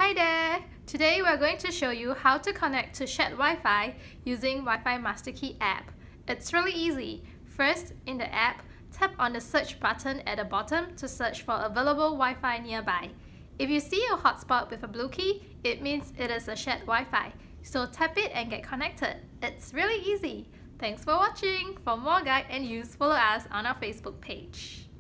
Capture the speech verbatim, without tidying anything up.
Hi there! Today we're going to show you how to connect to shared Wi-Fi using Wi-Fi Master Key app. It's really easy. First, in the app, tap on the search button at the bottom to search for available Wi-Fi nearby. If you see a hotspot with a blue key, it means it is a shared Wi-Fi. So tap it and get connected. It's really easy. Thanks for watching. For more guide and use, follow us on our Facebook page.